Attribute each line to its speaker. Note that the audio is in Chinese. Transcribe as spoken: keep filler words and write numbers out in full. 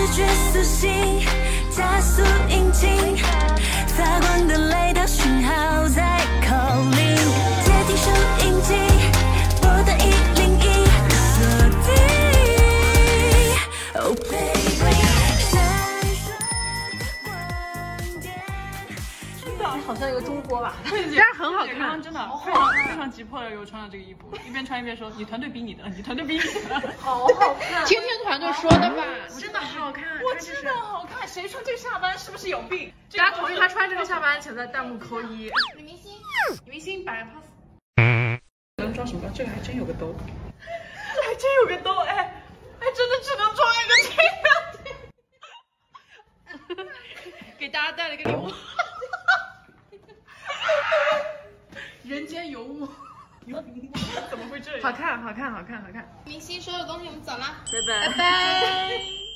Speaker 1: 觉苏醒，加速引擎，发光的雷达讯号在 calling， 接听收音机，拨打一零一，锁定。Oh baby， 闪烁光点。
Speaker 2: 好像一个中国吧，
Speaker 3: 但是很好看，真的非常非常急迫的给我穿了这个衣服，一边穿一边说：“你团队比你的，你团队比你的。”
Speaker 2: 好好看，
Speaker 4: 听听团队说的吧，
Speaker 3: 真的好看，我真的好看，谁穿这个下班是不是有病？
Speaker 2: 大家同意他穿这个下班，请在弹幕扣一。
Speaker 4: 女明星，
Speaker 3: 女明星摆 pose。能装什么？这个还真有个兜，这还真有个兜，哎哎，真的只能装一个这个。
Speaker 4: 给大家带了个礼物。
Speaker 3: 人间尤物，尤物怎么会这样？
Speaker 2: 好看，好看，好看，好看。
Speaker 4: 明星说的东西，我们走了，
Speaker 2: 拜拜，
Speaker 4: 拜拜。